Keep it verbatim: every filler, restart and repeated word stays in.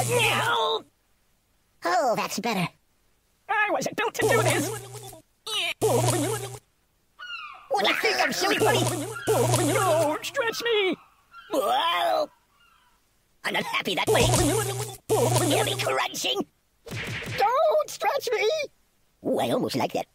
Now. Oh, that's better. I wasn't built to do this. What do you think I'm silly, buddy? Don't stretch me. Whoa! I'm not happy that way. You'll be crunching. Don't stretch me. Oh, I almost like that.